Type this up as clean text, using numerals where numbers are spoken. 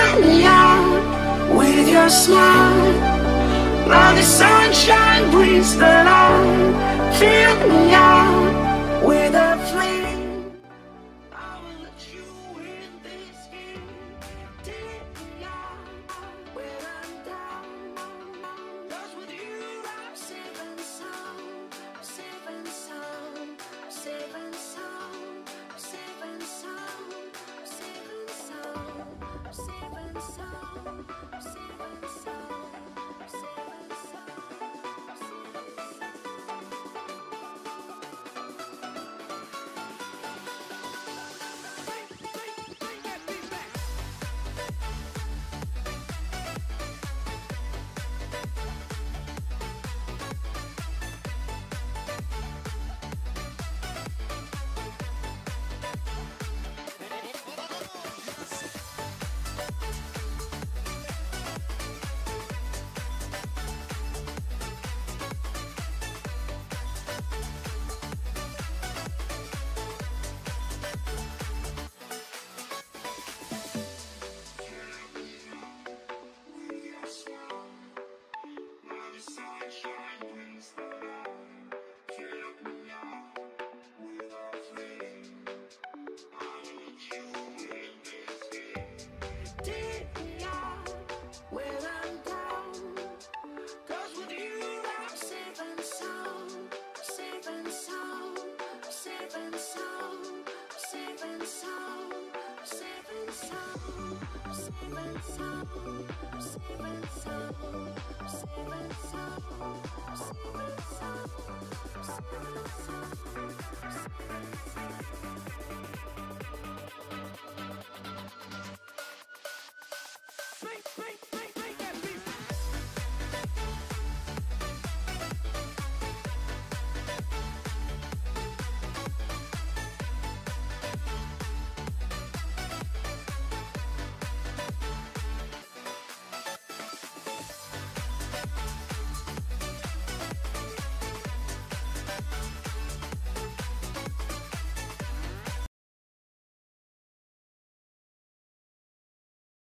fill me out with your smile. Now the sunshine brings the light. Fill me out with a flame. I will let you in this game. Take me out when I'm down. 'Cause with you I'm safe and sound. I'm safe and sound. I'm safe and sound. I'm safe and sound. I'm safe and sound. I'm safe and sound. I'm safe and sound. I'm safe and sound. Take me out when I'm down. 'Cause with you I'm safe and sound. I'm safe and sound. I'm safe and sound. I'm safe and sound. I'm safe and sound. I'm safe and sound. I'm safe and sound. I'm safe and sound. I'm safe and sound. I'm safe and sound. I'm safe and sound.